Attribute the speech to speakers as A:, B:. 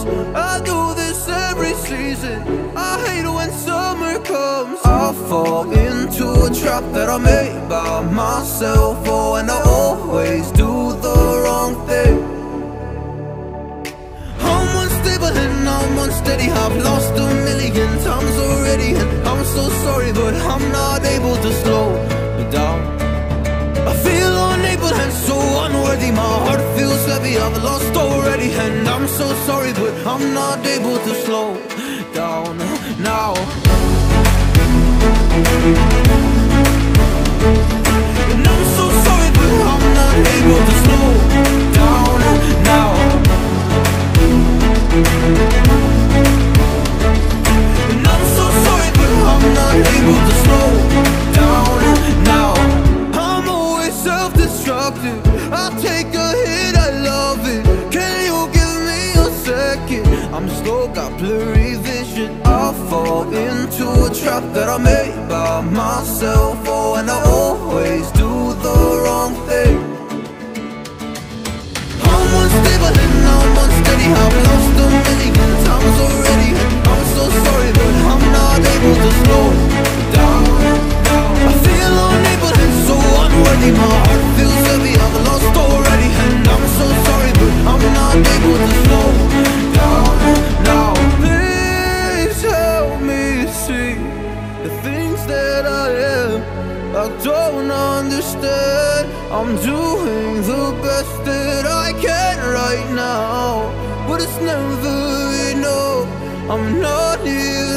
A: I do this every season. I hate when summer comes. I fall into a trap that I made by myself. Oh, and I always do the wrong thing. I'm unstable and I'm unsteady. I've lost a million times already, and I'm so sorry, but I'm not able to slow down. I feel unable and so unworthy. My heart feels heavy, I've lost already, and I'm so sorry, but I'm not able to slow down now. And I'm so sorry, but I'm not able to slow down now. And I'm so sorry, but I'm not able to slow down now. I'm always self-destructive. I take a hit, I love it. Can you give me a second? I'm slow, got blurry vision. I fall into a trap that I made by myself. Oh, and I always do the wrong thing. I'm unstable and I'm unsteady. I've lost a million times already, and I'm so sorry, but I'm not able to slow down. I feel unable and so unworthy. My heart feels heavy, I've lost already, and I'm so sorry, but I'm not able to slow down now. Please help me see the things that I am. I don't understand. I'm doing the best that I can right now, but it's never enough. I'm not here